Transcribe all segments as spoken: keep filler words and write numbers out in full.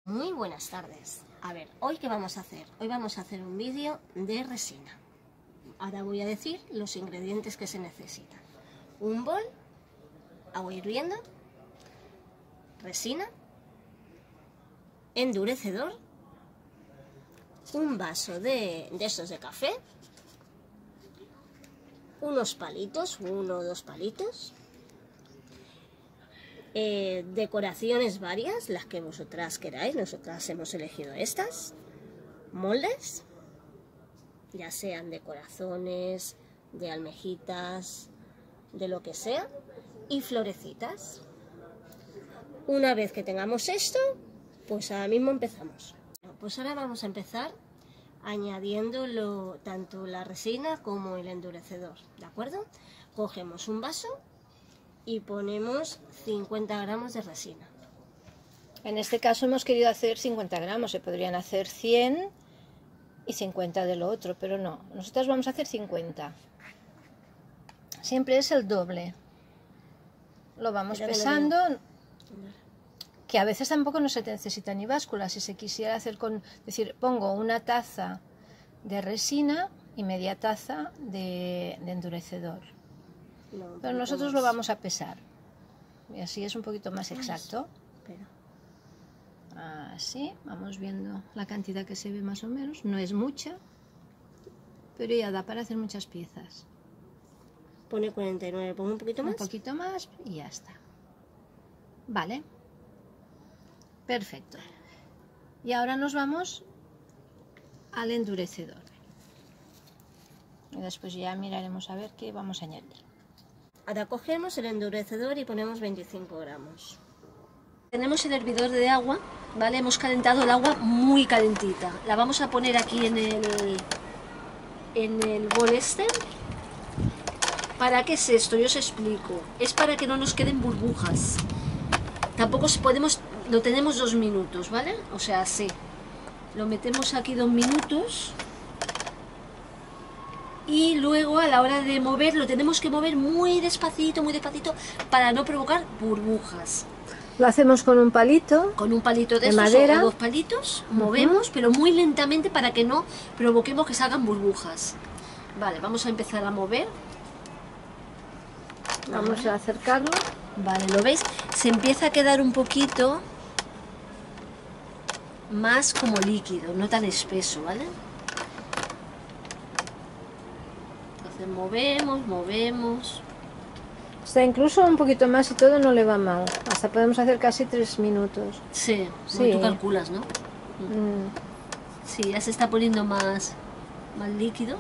Muy buenas tardes. A ver, ¿hoy qué vamos a hacer? Hoy vamos a hacer un vídeo de resina. Ahora voy a decir los ingredientes que se necesitan. Un bol, agua hirviendo, resina, endurecedor, un vaso de, de estos de café, unos palitos, uno o dos palitos, eh, decoraciones varias, las que vosotras queráis. Nosotras hemos elegido estas, moldes, ya sean de corazones, de almejitas, de lo que sea, y florecitas. Una vez que tengamos esto, pues ahora mismo empezamos. Pues ahora vamos a empezar añadiendo lo, tanto la resina como el endurecedor, ¿de acuerdo? Cogemos un vaso y ponemos cincuenta gramos de resina. En este caso hemos querido hacer cincuenta gramos, se podrían hacer cien y cincuenta de lo otro, pero no, nosotros vamos a hacer cincuenta. Siempre es el doble. Lo vamos Pero pesando, que a veces tampoco no se necesita ni báscula. Si se quisiera hacer con, decir, pongo una taza de resina y media taza de, de endurecedor. No, pero nosotros lo vamos a pesar y así es un poquito más exacto. Pero... así, vamos viendo la cantidad que se ve más o menos. No es mucha, pero ya da para hacer muchas piezas. Pone cuarenta y nueve, pongo un poquito más. Un poquito más y ya está. Vale. Perfecto. Y ahora nos vamos al endurecedor. Y después ya miraremos a ver qué vamos a añadir. Ahora cogemos el endurecedor y ponemos veinticinco gramos. Tenemos el hervidor de agua, ¿vale? Hemos calentado el agua muy calentita. La vamos a poner aquí en el, en el bol este. ¿Para qué es esto? Yo os explico. Es para que no nos queden burbujas. Tampoco podemos, lo tenemos dos minutos, ¿vale? O sea, sí. Lo metemos aquí dos minutos. Y luego a la hora de mover, lo tenemos que mover muy despacito, muy despacito, para no provocar burbujas. Lo hacemos con un palito. Con un palito de, de estos, madera. O dos palitos, movemos, uh-huh. pero muy lentamente para que no provoquemos que salgan burbujas. Vale, vamos a empezar a mover. Vamos a acercarlo. Vale, ¿lo veis? Se empieza a quedar un poquito más como líquido, no tan espeso, ¿vale? Entonces movemos, movemos. O sea, incluso un poquito más y todo no le va mal. Hasta podemos hacer casi tres minutos. Sí, sí. Tú calculas, ¿no? Mm. Sí, ya se está poniendo más, más líquido.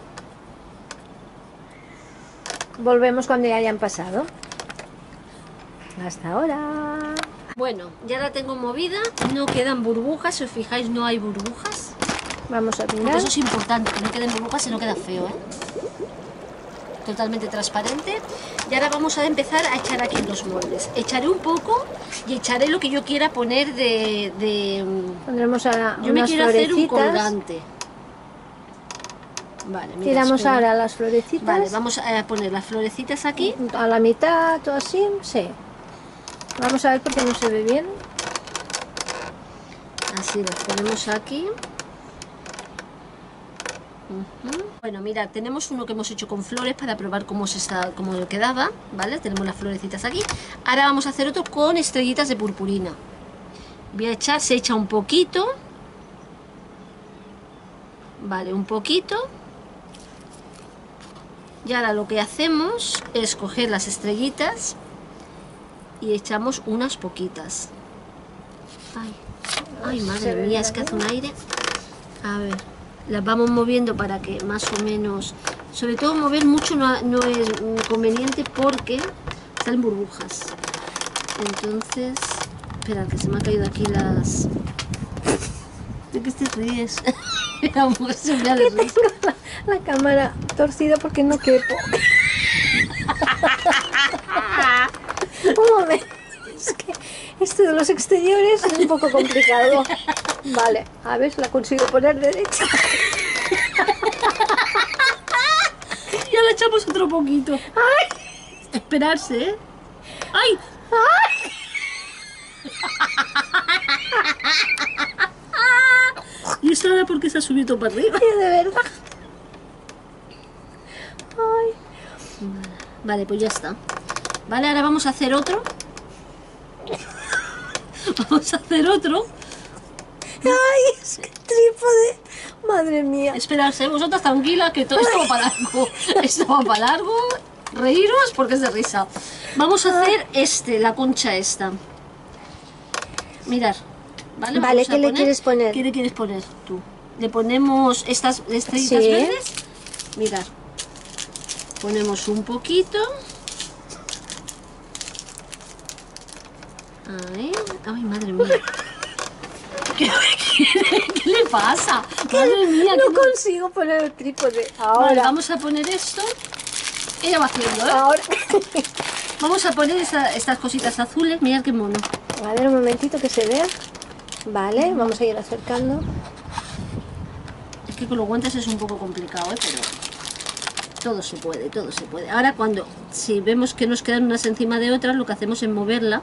Volvemos cuando ya hayan pasado. Hasta ahora. Bueno, ya la tengo movida. No quedan burbujas, si os fijáis no hay burbujas. Vamos a mirar. Porque eso es importante, que no queden burbujas y no queda feo, ¿eh? Totalmente transparente. Y ahora vamos a empezar a echar aquí en los moldes. Echaré un poco y echaré lo que yo quiera poner de... de... Pondremos a yo me quiero hacer un florecitas. colgante. Vale, mira, tiramos espera. ahora las florecitas. Vale, vamos a poner las florecitas aquí. A la mitad o así, sí. Vamos a ver porque no se ve bien. Así las ponemos aquí. Uh-huh. Bueno, mira, tenemos uno que hemos hecho con flores para probar cómo se está, cómo quedaba, ¿vale? Tenemos las florecitas aquí. Ahora vamos a hacer otro con estrellitas de purpurina. Voy a echar, se echa un poquito. Vale, un poquito. Y ahora lo que hacemos es coger las estrellitas y echamos unas poquitas. Ay, ay madre mía, es que hace un aire. A ver, las vamos moviendo para que más o menos... Sobre todo mover mucho no, no es conveniente porque salen burbujas. Entonces... Espera, que se me han caído aquí las... ¿De qué te ríes? Amor, se me ha de reír. La, la cámara torcida porque no quepo. Un momento. Es que esto de los exteriores es un poco complicado. Vale, a ver, la consigo poner derecha. Ya le echamos otro poquito. ¡Ay! Esperarse, ¿eh? ¡Ay! ¡Ay! ¿Y esto ahora por qué se ha subido para arriba? De verdad. Ay. Vale, pues ya está. Vale, ahora vamos a hacer otro. Vamos a hacer otro. Ay, es que trípode. Madre mía. Esperarse, vosotras tranquilas, que todo esto va para largo. Esto va para largo. Reíros porque es de risa. Vamos a hacer este, la concha esta. Mirar. Vale, Vale, vamos a ¿qué le poner- quieres poner? ¿Qué le quieres poner tú? Le ponemos estas estrellitas Sí. verdes. Mirad. Ponemos un poquito. Ahí. Ay, madre mía. ¿Qué, qué- qué le pasa? Madre mía, No qué- consigo poner el trípode. Ahora. Vale, vamos a poner esto. Ella va haciendo, ¿eh? Ahora. Vamos a poner esta- estas cositas azules. Mirad qué mono. A ver, un momentito que se vea. Vale, vamos a ir acercando. Es que con los guantes es un poco complicado, ¿eh? Pero todo se puede, todo se puede. Ahora cuando, si vemos que nos quedan unas encima de otras, lo que hacemos es moverla.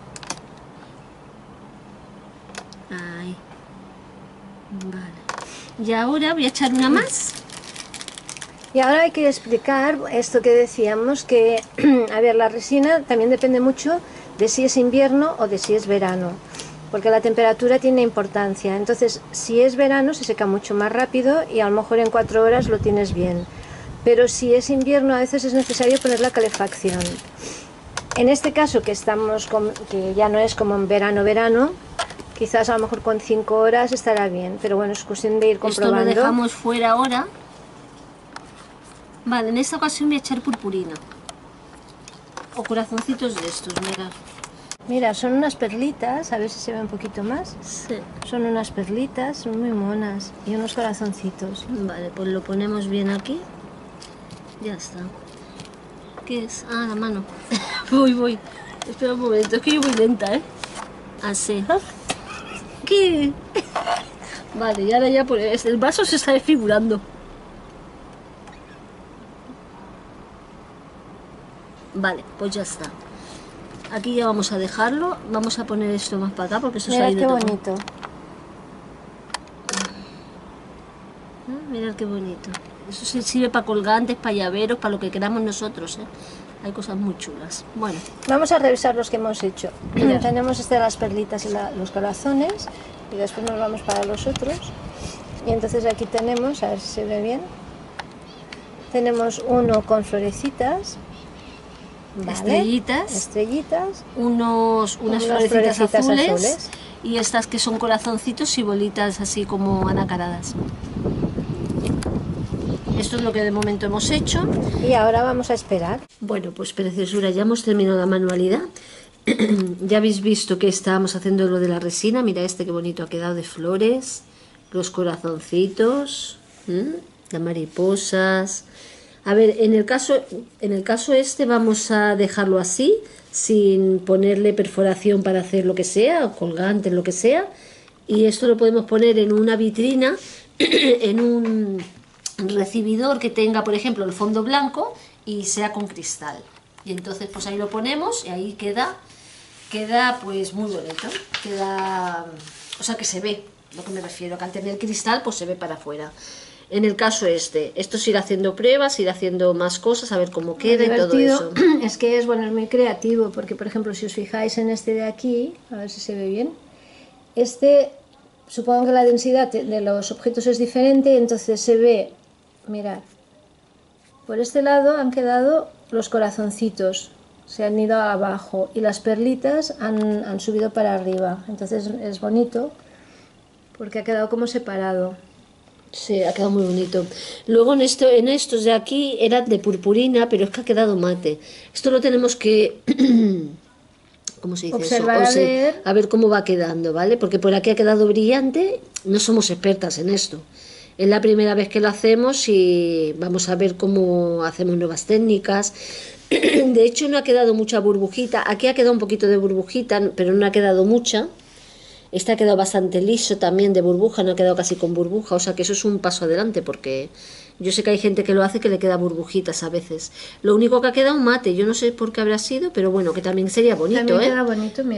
Ahí. Vale. Y ahora voy a echar una más. Y ahora hay que explicar esto que decíamos, que, a ver, la resina también depende mucho de si es invierno o de si es verano, porque la temperatura tiene importancia. Entonces, si es verano se seca mucho más rápido y a lo mejor en cuatro horas lo tienes bien. Pero si es invierno a veces es necesario poner la calefacción. En este caso que estamos con, que ya no es como en verano verano, quizás a lo mejor con cinco horas estará bien, pero bueno, es cuestión de ir Esto comprobando. lo dejamos fuera ahora. Vale, en esta ocasión voy a echar purpurina. O corazoncitos de estos, mirad. Mira, son unas perlitas, a ver si se ve un poquito más. Sí. Son unas perlitas, son muy monas, y unos corazoncitos. Vale, pues lo ponemos bien aquí. Ya está. ¿Qué es? Ah, la mano. Voy, voy. Espera un momento, es que yo voy lenta, ¿eh? Así. ¿Qué? Vale, y ahora ya por el vaso se está desfigurando. Vale, pues ya está. Aquí ya vamos a dejarlo. Vamos a poner esto más para acá porque esto se ha Mira ido qué todo. bonito. Ah, mirad qué bonito. Eso se sirve para colgantes, para llaveros, para lo que queramos nosotros, ¿eh? Hay cosas muy chulas. Bueno, Vamos a revisar los que hemos hecho. Mira. Tenemos este de las perlitas y la- los corazones, y después nos vamos para los otros. Y entonces aquí tenemos, a ver si se ve bien, tenemos uno con florecitas, ¿vale? estrellitas, estrellitas, unos, unas Unas florecitas, florecitas azules, azules. y estas que son corazoncitos y bolitas así como anacaradas. Esto es lo que de momento hemos hecho. y ahora vamos a esperar. Bueno, pues preciosura, ya hemos terminado la manualidad. Ya habéis visto que estábamos haciendo lo de la resina. Mira este qué bonito ha quedado de flores, los corazoncitos, ¿m? Las mariposas. A ver, en el caso, en el caso este vamos a dejarlo así, sin ponerle perforación para hacer lo que sea, o colgantes, lo que sea. Y esto lo podemos poner en una vitrina, en un recibidor que tenga, por ejemplo, el fondo blanco y sea con cristal. Y entonces pues ahí lo ponemos y ahí queda, queda pues muy bonito. Queda, o sea que se ve, lo que me refiero, que al tener cristal pues se ve para afuera. En el caso este, esto es ir haciendo pruebas, ir haciendo más cosas, a ver cómo queda y todo divertido eso. es que es, bueno, es muy creativo, porque por ejemplo si os fijáis en este de aquí, a ver si se ve bien, este, supongo que la densidad de los objetos es diferente, entonces se ve, mirad, por este lado han quedado los corazoncitos, se han ido abajo, y las perlitas han, han subido para arriba, entonces es bonito porque ha quedado como separado. Sí, ha quedado muy bonito. Luego en, esto, en estos de aquí eran de purpurina, pero es que ha quedado mate. Esto lo tenemos que... ¿Cómo se dice Observar, eso? a O sea, ver. a ver cómo va quedando, ¿vale? Porque por aquí ha quedado brillante. No somos expertas en esto. Es la primera vez que lo hacemos y vamos a ver cómo hacemos nuevas técnicas. De hecho no ha quedado mucha burbujita. Aquí ha quedado un poquito de burbujita, pero no ha quedado mucha. Este ha quedado bastante liso también de burbuja, no ha quedado casi con burbuja, o sea que eso es un paso adelante porque yo sé que hay gente que lo hace que le queda burbujitas a veces. Lo único que ha quedado mate, yo no sé por qué habrá sido, pero bueno, que también sería bonito, También ¿eh? queda bonito, mirad.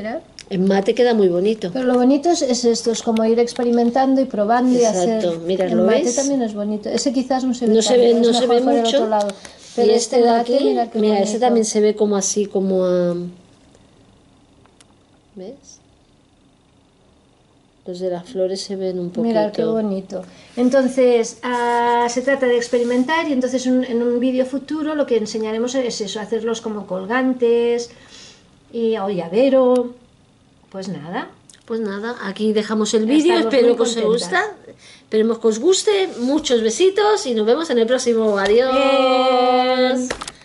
En mate queda muy bonito. Pero lo bonito es, es esto, es como ir experimentando y probando. Exacto. Y hacer. Mira, el ¿lo mate ves? también es bonito. Ese quizás no se ve No se tanto, ve, es no se mejor ve por el mucho. otro lado. Pero Y este de mate, aquí, mira qué mira, ese bonito. también se ve como así, como a... ¿Ves? Los de las flores se ven un poquito. Mirad qué bonito. Entonces, ah, se trata de experimentar y entonces un- en un vídeo futuro lo que enseñaremos es eso, hacerlos como colgantes y o llavero. Pues nada. Pues nada, aquí dejamos el Ya vídeo, estamos espero muy que os contentas. guste. Esperemos que os guste. Muchos besitos y nos vemos en el próximo. Adiós. Bien.